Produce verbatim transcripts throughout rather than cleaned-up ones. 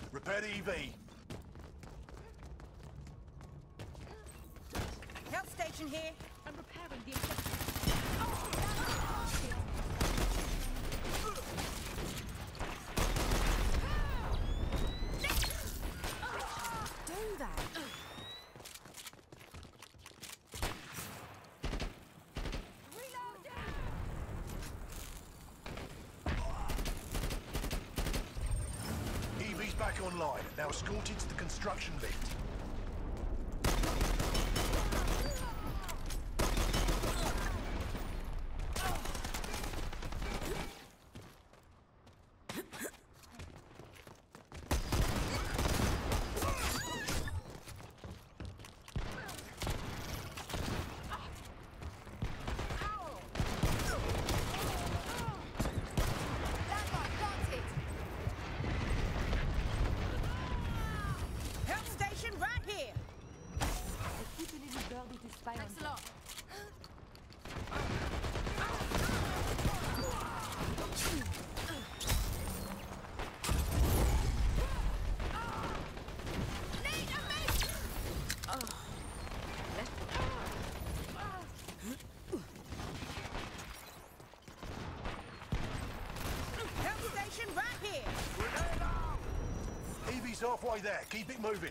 Repair the E V. Health station here. I'm repairing the Do that. E V's back online. Now escorted to the construction lift. Thanks a lot. Health station right here. E V's halfway there. Keep it moving.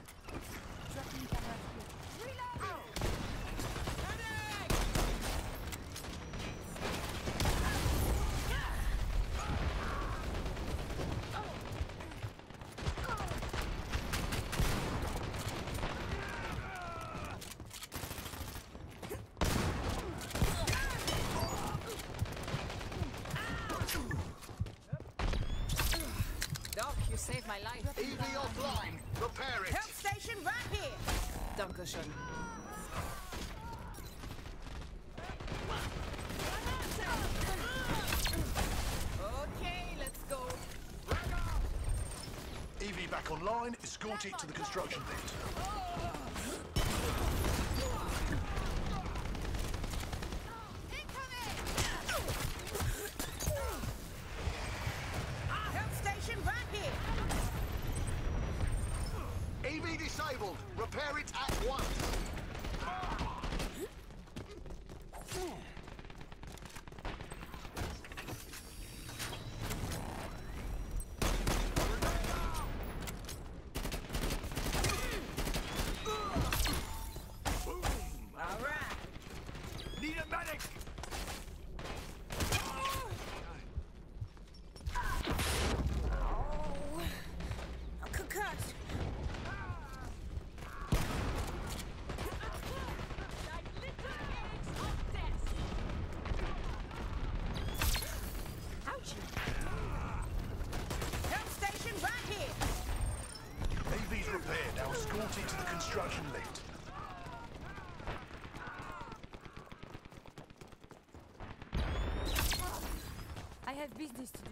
Doc, you saved my life. E V offline. Repair it. Health station right here. Dankeschön. Okay, let's go. E V back online. Escort it to the construction lift. Health station right here. E V disabled. Repair it at once. All right. Need a medic. Oh, I'm concussed. Health station right here. E V's repaired. Now escort it to the construction lift. I have business to do.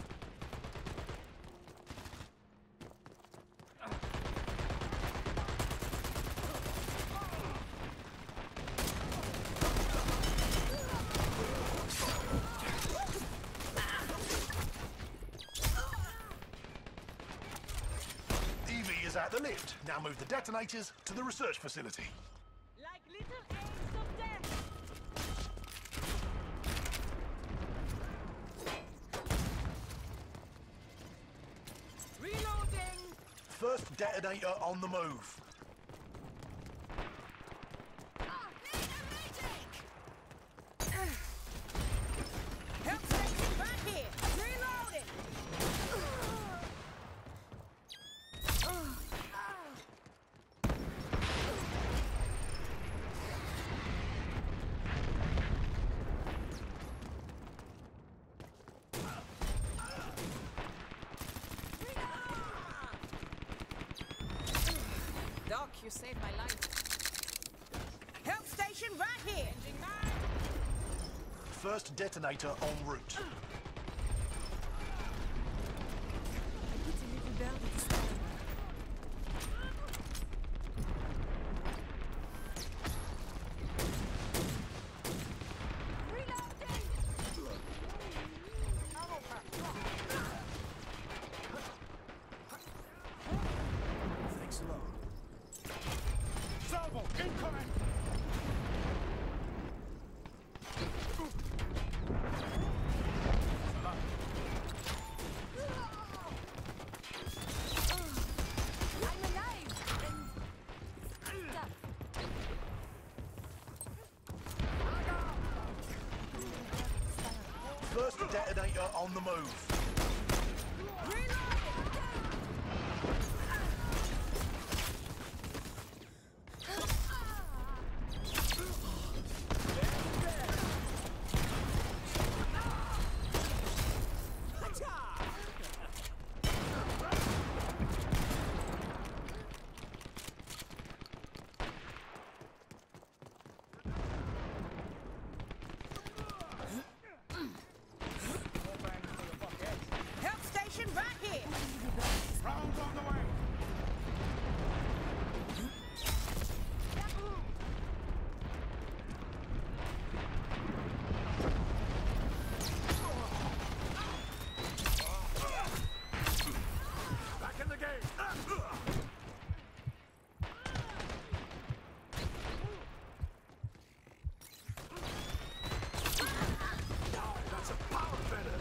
E V is at the lift. Now move the detonators to the research facility. Like little eggs of death. Reloading. First detonator on the move. Health station right here. Reloading. Doc, you saved my life. Health station right here. First detonator en route. Put a little bell with this time. detonator on the move. Help station right here. Rounds on the way. Back in the game. That's a power better.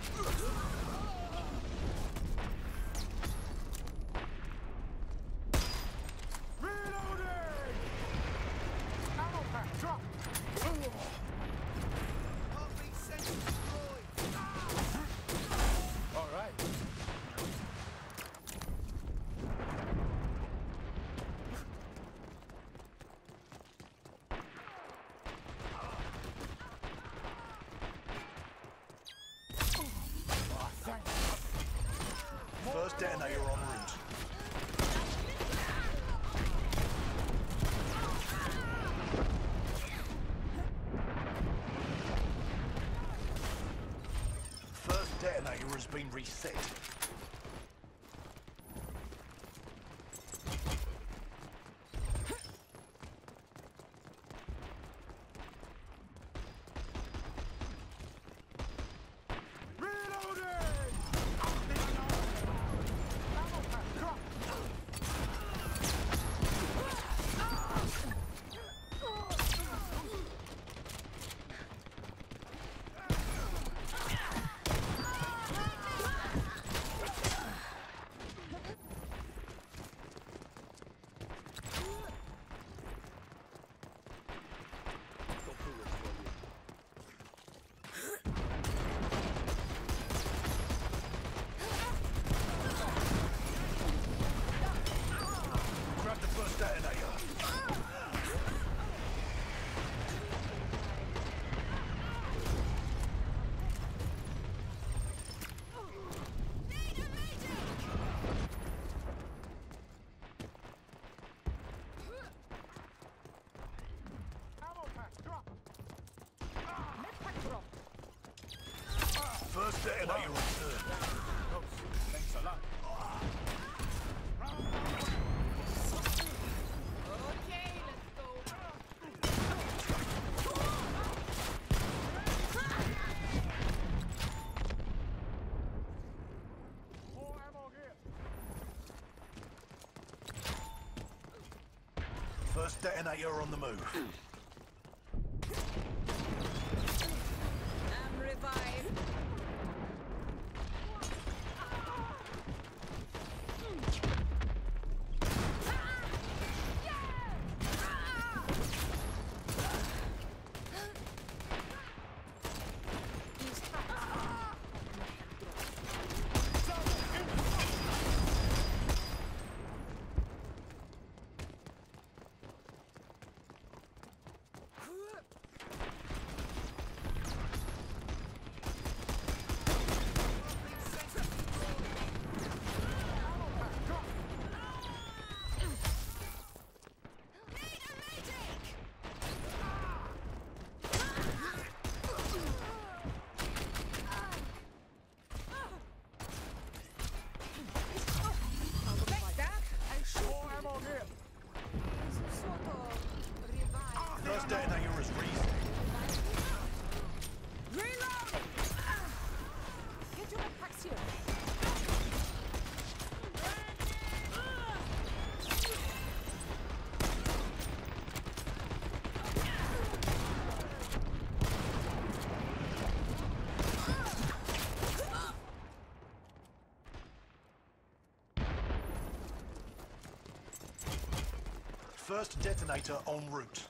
Reloading! Ammo pack, drop! Heartbeat sensor destroyed. All right. Oh, thanks. First detonator en route. First detonator has been reset. Reloading! Ammo pack, drop! Grab the first detonator. Ammo pack, drop! First detonator returned. Oh, thanks a lot. Round on the way. Okay, let's go. More ammo here. First detonator on the move. I'm revived. Take that and shoot. More ammo here. Some sort of revive. First detonator is reset. Reload. Get your packs here. First detonator en route.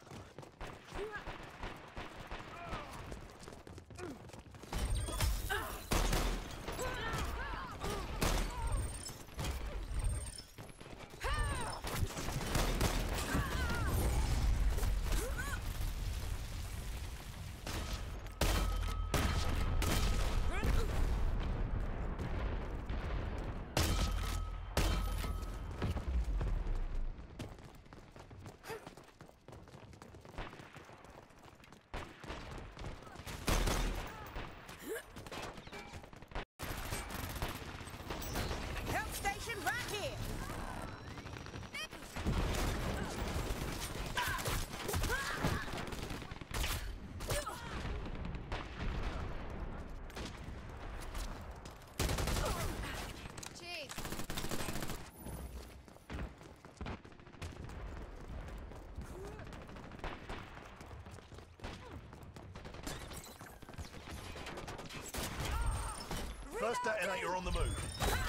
First detonator on the move.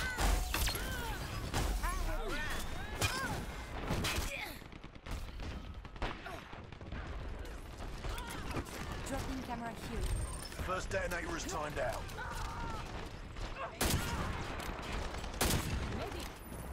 Dropping camera here. First detonator is timed out. Maybe.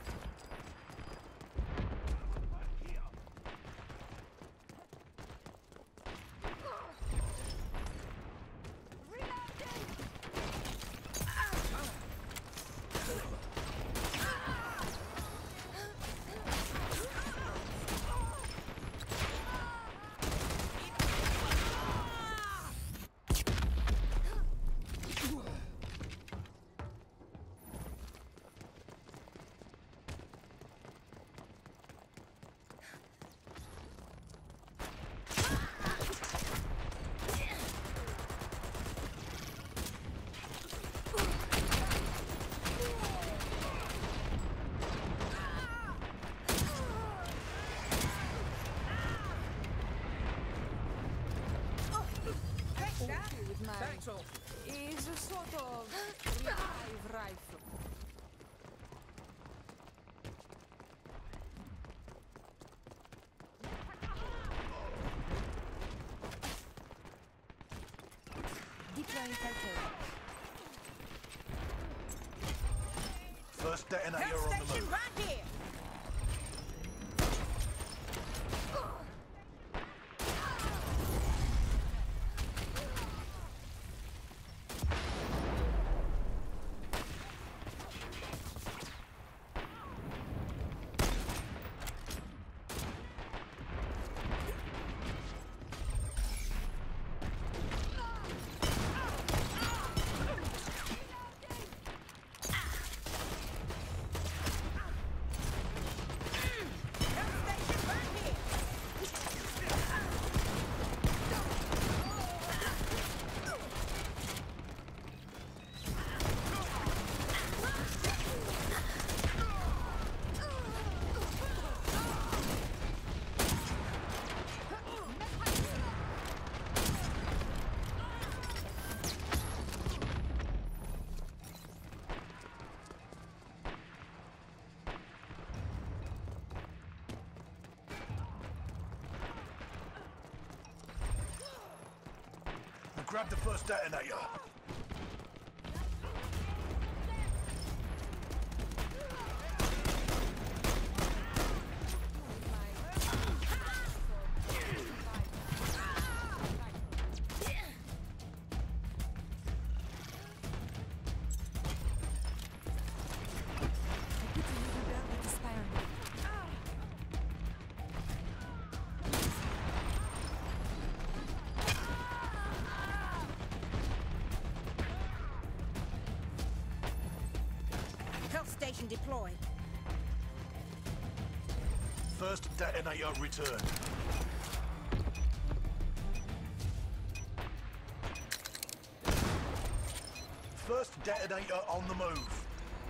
With my Thanks, all. is a sort of revive rifle. Deploying Falcon. First detonator Help on the station move. right here. Grab the first detonator. Health station deployed. First detonator returned. First detonator on the move.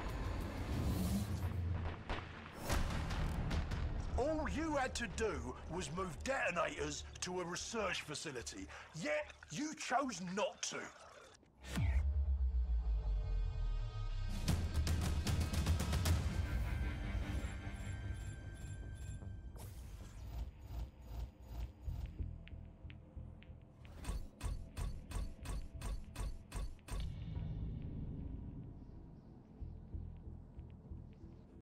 All you had to do was move detonators to a research facility, yet you chose not to.